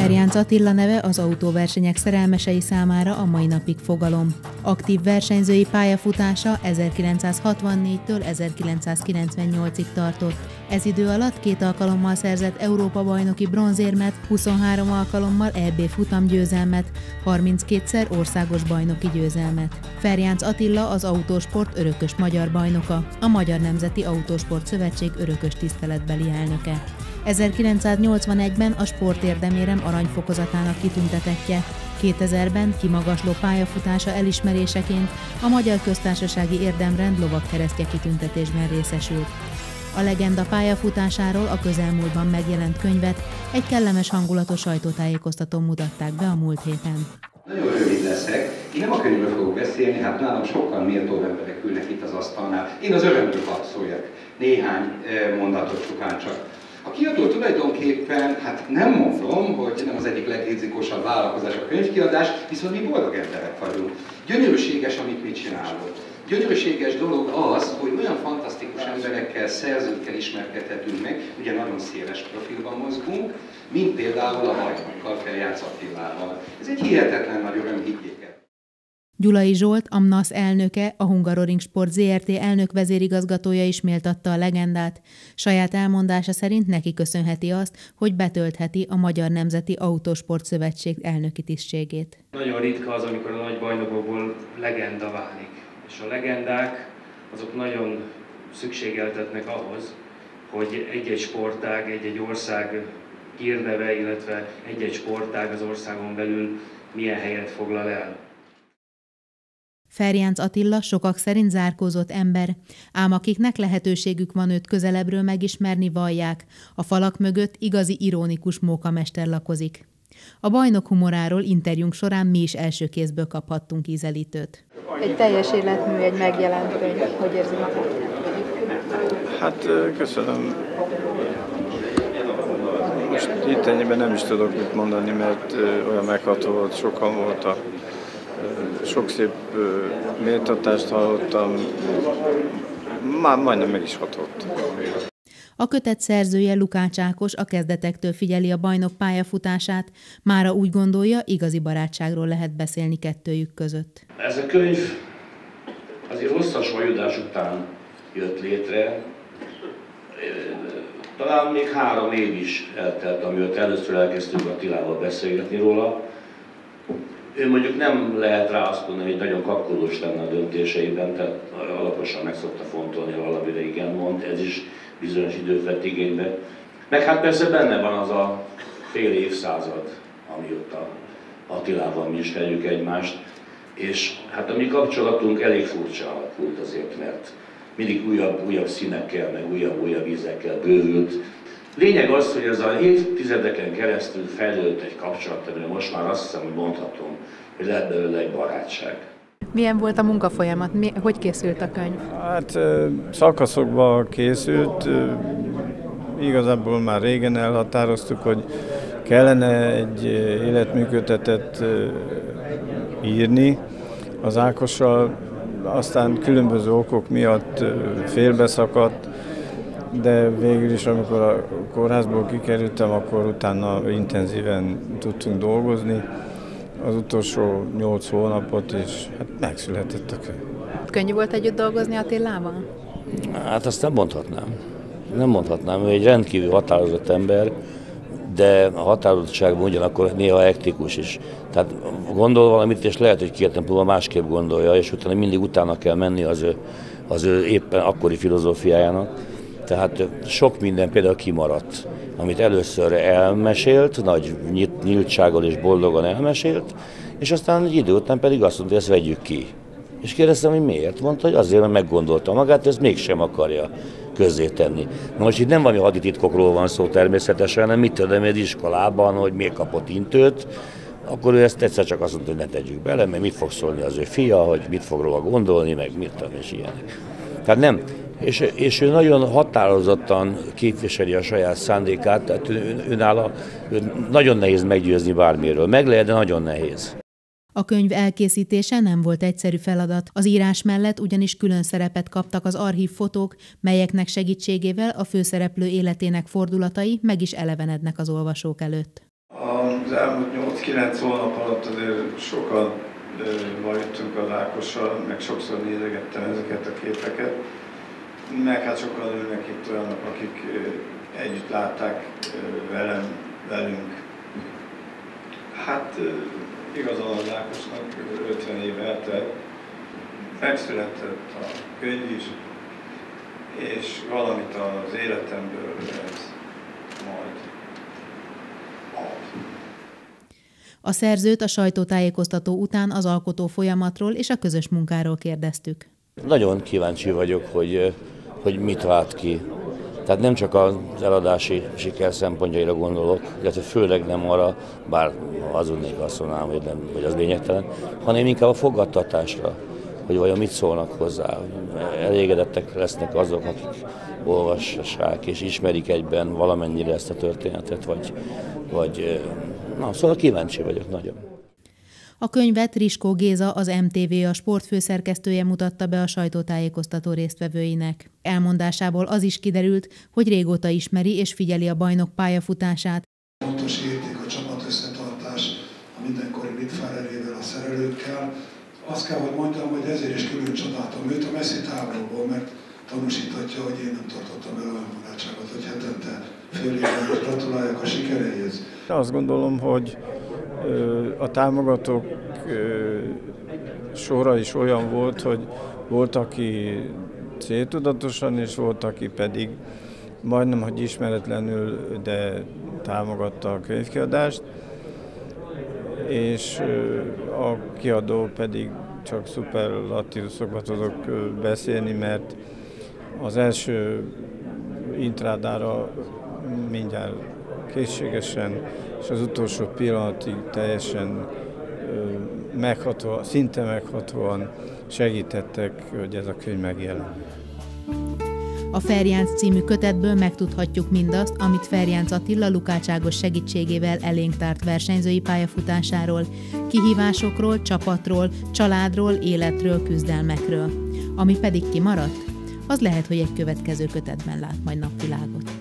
Ferjánc Attila neve az autóversenyek szerelmesei számára a mai napig fogalom. Aktív versenyzői pályafutása 1964-től 1998-ig tartott. Ez idő alatt 2 alkalommal szerzett Európa-bajnoki bronzérmet, 23 alkalommal EB futamgyőzelmet, 32-szer országos bajnoki győzelmet. Ferjánc Attila az autósport örökös magyar bajnoka, a Magyar Nemzeti Autósport Szövetség örökös tiszteletbeli elnöke. 1981-ben a sportérdemérem aranyfokozatának kitüntetettje, 2000-ben kimagasló pályafutása elismeréseként a Magyar Köztársasági Érdemrend lovagkeresztje kitüntetésben részesült. A legenda pályafutásáról a közelmúltban megjelent könyvet egy kellemes hangulatú sajtótájékoztatón mutatták be a múlt héten. Nagyon rövid leszek. Én nem a könyvről fogok beszélni, hát nálam sokkal méltóbb emberek ülnek itt az asztalnál. Én az örömről hadd szóljak. Néhány mondatot csupán csak. A kiadó tulajdonképpen, hát nem mondom, hogy nem az egyik legrizikosabb vállalkozás a könyvkiadás, viszont mi boldog emberek vagyunk. Gyönyörűséges, amit mi csinálunk. Gyönyörűséges dolog az, hogy olyan fantasztikus emberekkel, szerzőkkel ismerkedhetünk meg, ugye nagyon széles profilban mozgunk, mint például a bajnokkal, Ferjánc Attilával. Ez egy hihetetlen nagy öröm, higgyék el. Gyulai Zsolt, a MNASZ elnöke, a Hungaroring Sport Zrt. Elnök vezérigazgatója is méltatta a legendát. Saját elmondása szerint neki köszönheti azt, hogy betöltheti a Magyar Nemzeti Autósport Szövetség elnöki tisztségét. Nagyon ritka az, amikor a nagy bajnokokból legenda válik. És a legendák azok nagyon szükségeltetnek ahhoz, hogy egy-egy sportág, egy-egy ország hírneve, illetve egy-egy sportág az országon belül milyen helyet foglal el. Ferjánc Attila sokak szerint zárkózott ember, ám akiknek lehetőségük van őt közelebbről megismerni, vallják, a falak mögött igazi ironikus mókamester lakozik. A bajnok humoráról interjúnk során mi is első kézből kaphattunk ízelítőt. Egy teljes életmű, egy megjelent könyv. Hogy érzi magát? Hát köszönöm. Most itt ennyiben nem is tudok mit mondani, mert olyan megható volt, sokan voltak. Sok szép méltatást hallottam, már majdnem meg is hatott. A kötet szerzője, Lukács Ákos a kezdetektől figyeli a bajnok pályafutását, mára úgy gondolja, igazi barátságról lehet beszélni kettőjük között. Ez a könyv azért hosszas vajudás után jött létre. Talán még 3 év is eltelt, amióta először elkezdtünk Attilával beszélgetni róla. Ő mondjuk nem lehet rá azt mondani, hogy nagyon kapkodós lenne a döntéseiben, tehát alaposan meg szokta fontolni, valamire igen mond, ez is bizonyos időt vett igénybe. Meg hát persze benne van az a fél évszázad, amióta Attilával mi ismerjük egymást, és hát a mi kapcsolatunk elég furcsa alakult azért, mert mindig újabb színekkel, meg újabb ízekkel bővült. Lényeg az, hogy ez a évtizedeken keresztül fejlődött egy kapcsolat, amire most már azt hiszem, hogy mondhatom, hogy lehet belőle egy barátság. Milyen volt a munkafolyamat? Hogy készült a könyv? Hát szakaszokban készült. Igazából már régen elhatároztuk, hogy kellene egy életműkötetet írni az Ákossal, aztán különböző okok miatt félbeszakadt, de végül is, amikor a kórházból kikerültem, akkor utána intenzíven tudtunk dolgozni az utolsó 8 hónapot, és hát megszületett a könyv. Könnyű volt együtt dolgozni Attilával? Hát azt nem mondhatnám. Nem mondhatnám, ő egy rendkívül határozott ember, de a határozottságban ugyanakkor néha hektikus is. Tehát gondol valamit, és lehet, hogy 2 nap múlva másképp gondolja, és utána mindig utána kell menni az ő éppen akkori filozófiájának. Tehát sok minden például kimaradt, amit először elmesélt, nagy nyíltsággal és boldogan elmesélt, és aztán egy idő után pedig azt mondta, hogy ezt vegyük ki. És kérdeztem, hogy miért? Mondta, hogy azért, mert meggondolta magát, ezt mégsem akarja közzétenni. Na most itt nem valami hadititkokról van szó természetesen, hanem mit tudom, egy iskolában, hogy miért kapott intőt, akkor ő ezt egyszer csak azt mondta, hogy ne tegyük bele, mert mit fog szólni az ő fia, hogy mit fog róla gondolni, meg mit tudom, és ilyenek. Tehát nem. És ő nagyon határozottan képviseli a saját szándékát, tehát őnála nagyon nehéz meggyőzni bármiről. Meg lehet, de nagyon nehéz. A könyv elkészítése nem volt egyszerű feladat. Az írás mellett ugyanis külön szerepet kaptak az archív fotók, melyeknek segítségével a főszereplő életének fordulatai meg is elevenednek az olvasók előtt. A Az elmúlt 8-9 hónap alatt azért sokan jöttünk az Ákossal, meg sokszor nézegettem ezeket a képeket, meg hát sokan ülnek itt olyanok, akik együtt látták velünk. Hát igazán az Ákosnak 50 év eltelt, megszületett a könyv is, és valamit az életemből ez majd ad. A szerzőt a sajtótájékoztató után az alkotó folyamatról és a közös munkáról kérdeztük. Nagyon kíváncsi vagyok, hogy mit vált ki. Tehát nem csak az eladási siker szempontjaira gondolok, illetve főleg nem arra, bár hazudnék azt mondanám, hogy az lényegtelen, hanem inkább a fogadtatásra, hogy vajon mit szólnak hozzá. Elégedettek lesznek azok, akik olvassák és ismerik egyben valamennyire ezt a történetet, szóval kíváncsi vagyok nagyon. A könyvet Riskó Géza, az MTV a sportfőszerkesztője mutatta be a sajtótájékoztató résztvevőinek. Elmondásából az is kiderült, hogy régóta ismeri és figyeli a bajnok pályafutását. Fontos érték a csapat összetartás a mindenkori Mitfárerével, a szerelőkkel. Azt kell, hogy mondjam, hogy ezért is külön csodáltam őt a messzi távolból, mert tanúsíthatja, hogy én nem tartottam el olyan barátságot, hogy hetente fél évben is gratuláljak a sikereihez. Azt gondolom, hogy a támogatók sora is olyan volt, hogy volt, aki céltudatosan, és volt, aki pedig majdnem, hogy ismeretlenül, de támogatta a könyvkiadást, és a kiadó pedig csak szuperlatívuszokba tudok beszélni, mert az első intrádára mindjárt készségesen, és az utolsó pillanatig teljesen meghatóan, szinte meghatóan segítettek, hogy ez a könyv megjelen. A Ferjánc című kötetből megtudhatjuk mindazt, amit Ferjánc Attila Lukács Ágos segítségével elénk tárt versenyzői pályafutásáról, kihívásokról, csapatról, családról, életről, küzdelmekről. Ami pedig kimaradt, az lehet, hogy egy következő kötetben lát majd napvilágot.